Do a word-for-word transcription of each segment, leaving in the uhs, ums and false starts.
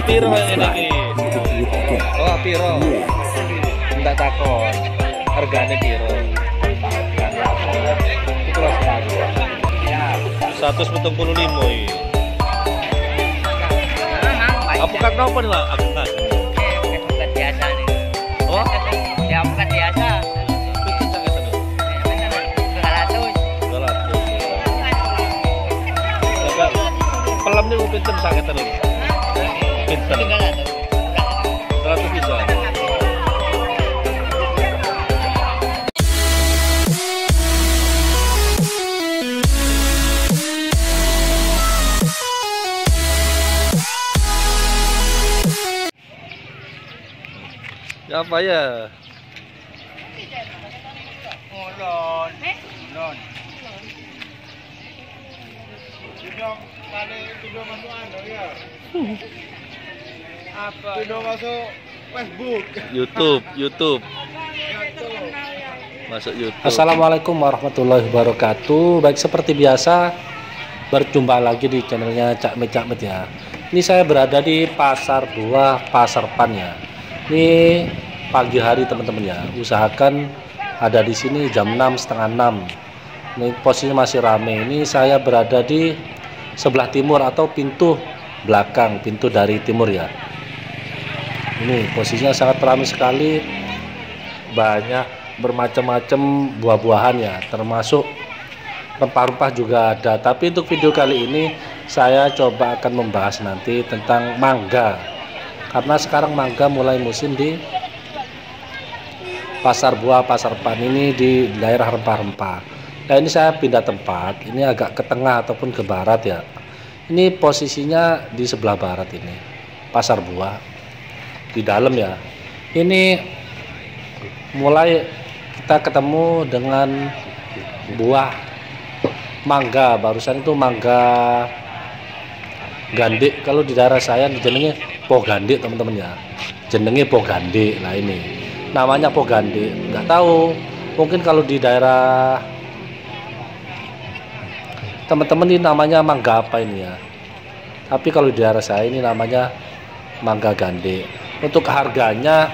Piro ini iki? Oh, piro? Enggak takon. Hargane piro? Itu lah seratus pitung puluh lima iki. Apukat nopo nih lah? Apukat. Apukat biasa nih. Oh? Ya apukat biasa. Pinten sangat nih? dua ratus. dua ratus. Enggak. Pelam nih pinten sangat nih? Pinten. dua ratus. dua ratus bisa. Apa ya? Ulun. Ulun. Tidak kali tidak masuk anu ya. Apa? Tidak masuk Facebook. YouTube, YouTube. Masuk YouTube. Assalamualaikum warahmatullahi wabarakatuh. Baik, seperti biasa berjumpa lagi di channelnya Cak Met Cak Met ya. Ini saya berada di Pasar Buah Pasar Pan ya. Ini pagi hari teman-teman ya. Usahakan ada di sini jam enam setengah enam. Ini posisinya masih rame. Ini saya berada di sebelah timur atau pintu belakang, pintu dari timur ya. Ini posisinya sangat ramai sekali. Banyak bermacam-macam buah-buahan ya, termasuk rempah-rempah juga ada. Tapi untuk video kali ini saya coba akan membahas nanti tentang mangga, karena sekarang mangga mulai musim di Pasar Buah Pasar Pan ini di daerah rempah-rempah. Nah, ini saya pindah tempat, ini agak ke tengah ataupun ke barat ya. Ini posisinya di sebelah barat ini, Pasar Buah di dalam ya. Ini mulai kita ketemu dengan buah mangga. Barusan itu mangga gandik. Kalau di daerah saya jenenge po gandik teman-teman ya. Jenenge po gandik. Nah ini namanya po gandik. Nggak tahu. Mungkin kalau di daerah teman-teman ini namanya mangga apa ini ya. Tapi kalau di daerah saya ini namanya mangga gandik. Untuk harganya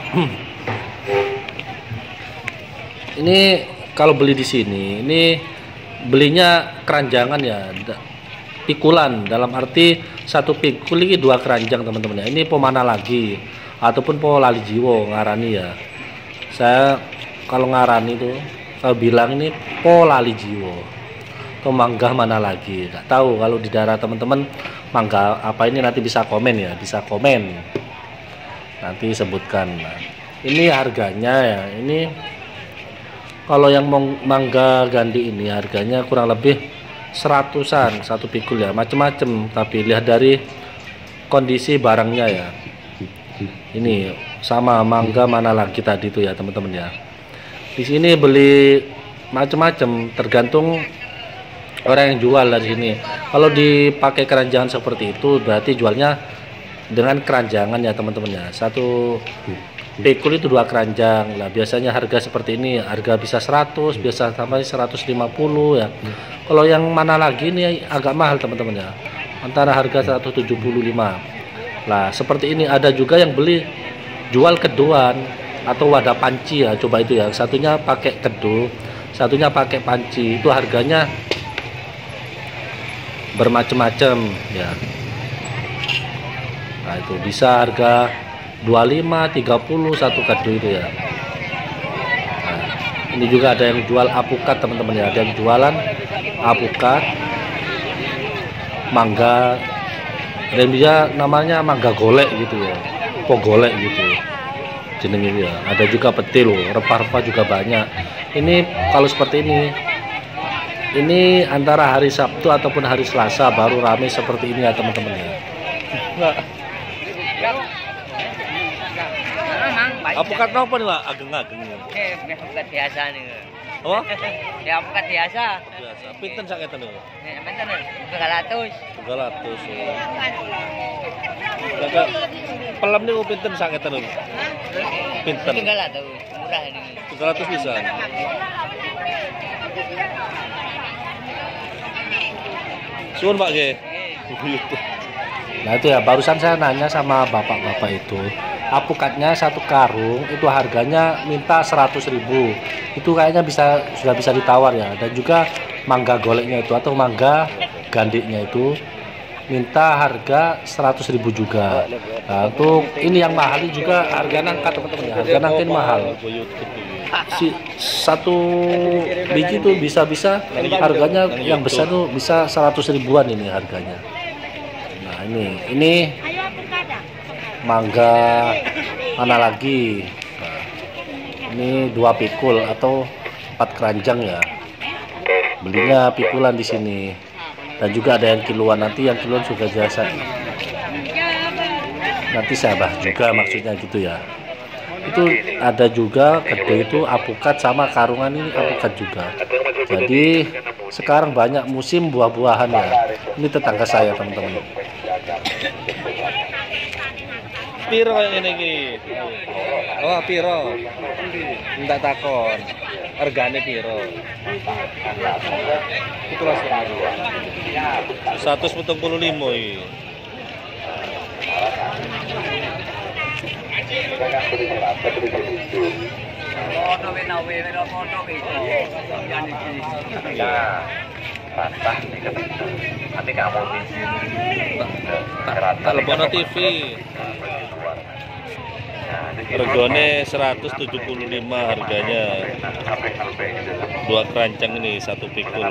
ini kalau beli di sini, ini belinya keranjangan ya, pikulan, dalam arti satu pikul ini dua keranjang teman-teman ya. Ini po mana lagi ataupun po lali jiwo ngarani ya. Saya kalau ngarani itu kalau bilang ini po lali jiwo atau mangga mana lagi, nggak tahu. Kalau di daerah teman-teman mangga apa ini nanti bisa komen ya, bisa komen nanti sebutkan. Nah, ini harganya ya, ini kalau yang mangga gandhi ini harganya kurang lebih seratusan satu pikul ya, macam-macam. Tapi lihat dari kondisi barangnya ya. Ini sama mangga mana lagi tadi itu ya teman-teman ya. Di sini beli macam-macam, tergantung orang yang jual dari sini. Kalau dipakai keranjangan seperti itu berarti jualnya dengan keranjangan ya teman-teman ya. Satu pikul itu dua keranjang lah. Biasanya harga seperti ini harga bisa seratus, biasa sampai seratus lima puluh ya. Kalau yang mana lagi ini agak mahal teman-teman ya, antara harga seratus tujuh puluh lima lah. Seperti ini ada juga yang beli jual keduan atau wadah panci ya. Coba itu ya, satunya pakai kedu, satunya pakai panci. Itu harganya bermacam-macam ya. Nah itu bisa harga dua puluh lima, tiga puluh satu kado itu ya. Nah, ini juga ada yang jual apukat teman-teman ya, ada yang jualan apukat mangga, dan dia namanya mangga golek gitu ya, po golek gitu jenenge ya. Ada juga petil loh, rempah-rempah juga banyak. Ini kalau seperti ini ini antara hari Sabtu ataupun hari Selasa baru ramai seperti ini ya teman-teman ya. Apukat apa nih lah? Ageng-ageng ya. Eh, apukat biasa nih. Oh? Ya apukat biasa. Biasa. Pinten sakit nih? Nih, pinten nih? dua ratus. tiga ratus. Kakak pelam nih pinten sakit nih? Pinten. tiga ratus. Murah ini. tiga ratus bisa. Suwun Pak nggih. Nah itu ya, barusan saya nanya sama bapak-bapak itu, alpukatnya satu karung itu harganya minta seratus ribu. Itu kayaknya bisa sudah bisa ditawar ya. Dan juga mangga goleknya itu atau mangga gandiknya itu minta harga seratus ribu juga. Nah, untuk ini yang mahal ini juga harga nangka teman-teman ya. Harga nangka ini mahal. Si satu biji tuh bisa-bisa harganya yang besar tuh bisa seratus ribuan ini harganya. Nah ini ini mangga mana lagi? Nah, ini dua pikul atau empat keranjang ya. Belinya pikulan di sini. Dan juga ada yang kiloan, nanti yang kiloan juga jasa. Nanti saya bahas juga maksudnya gitu ya. Itu ada juga gede itu apukat sama karungan ini apukat juga. Jadi sekarang banyak musim buah-buahan ya. Ini tetangga saya teman-teman. Piro yang ini ki? Oh, piro? Enggak takon. Regane piro? Itulah seratus empat puluh lima iki. Tak lebono T V. Regane seratus tujuh puluh lima harganya. Dua keranjang ini satu pikul.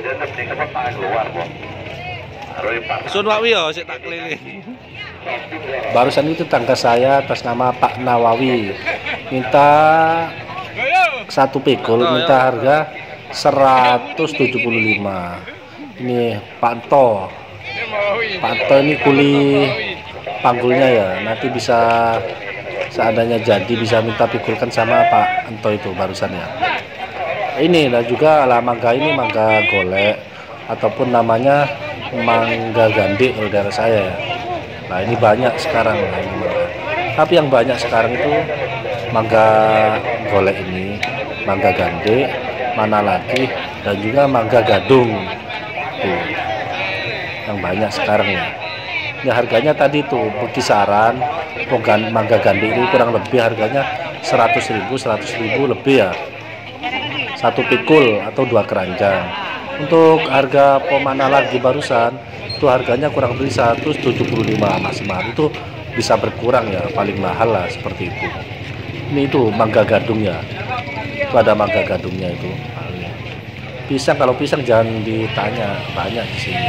Sun Wawi yo sik tak keliling. Barusan itu tetangga saya atas nama Pak Nawawi minta satu pikul, minta harga seratus tujuh puluh lima. Ini Pak Anto. Pak Anto ini kuli panggulnya ya. Nanti bisa seandainya jadi bisa minta pikulkan sama Pak Anto itu barusan ya. Ini dan juga lah mangga ini mangga golek ataupun namanya mangga gandik kalau daerah saya ya. Nah ini banyak sekarang nah, ini mangga. Tapi yang banyak sekarang itu mangga golek ini, mangga gandik, mana lagi dan juga mangga gadung. Tuh. Yang banyak sekarang ya. Ya harganya tadi tuh berkisaran pogan mangga gandik ini kurang lebih harganya seratus ribu seratus ribu lebih ya. Satu pikul atau dua keranjang. Untuk harga pemana lagi barusan itu harganya kurang lebih seratus tujuh puluh lima maksimal. Itu bisa berkurang ya, paling mahal lah seperti itu. Ini itu mangga gadung ya. Itu ada mangga gadungnya itu. Pisang, kalau pisang jangan ditanya, banyak di sini.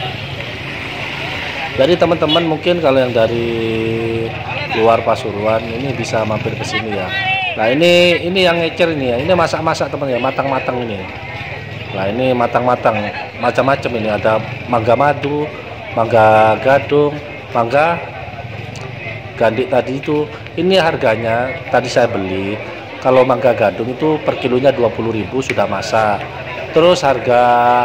Jadi teman-teman mungkin kalau yang dari luar Pasuruan ini bisa mampir ke sini ya. Nah ini ini yang ngecer ini ya. Ini masak-masak teman ya, matang-matang ini. Nah ini matang-matang, macam-macam ini ada mangga madu, mangga gadung, mangga gandik tadi itu. Ini harganya tadi saya beli. Kalau mangga gadung itu per kilonya dua puluh ribu sudah masak. Terus harga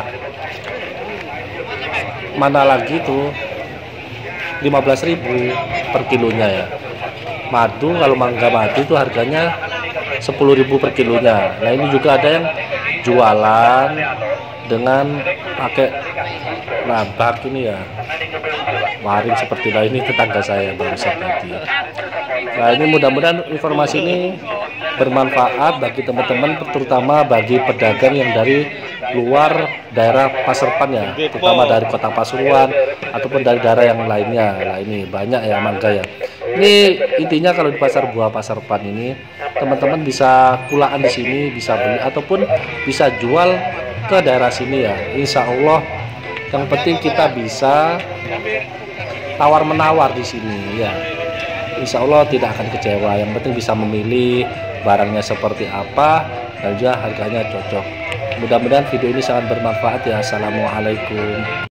mana lagi tuh lima belas ribu per kilonya ya. Madu kalau mangga madu itu harganya sepuluh ribu per kilonya. Nah ini juga ada yang jualan dengan pakai nabak ini ya, waring seperti lah. Ini tetangga saya barusan tadi. Nah ini mudah-mudahan informasi ini bermanfaat bagi teman-teman, terutama bagi pedagang yang dari luar daerah Paserpan ya, terutama dari kota Pasuruan ataupun dari daerah yang lainnya. Nah ini banyak ya mangga ya. Ini intinya kalau di pasar buah Paserpan ini teman-teman bisa kulaan di sini, bisa beli ataupun bisa jual ke daerah sini ya. Insya Allah yang penting kita bisa tawar menawar di sini ya. Insya Allah tidak akan kecewa. Yang penting bisa memilih barangnya seperti apa dan juga harganya cocok. Mudah-mudahan video ini sangat bermanfaat ya. Assalamualaikum.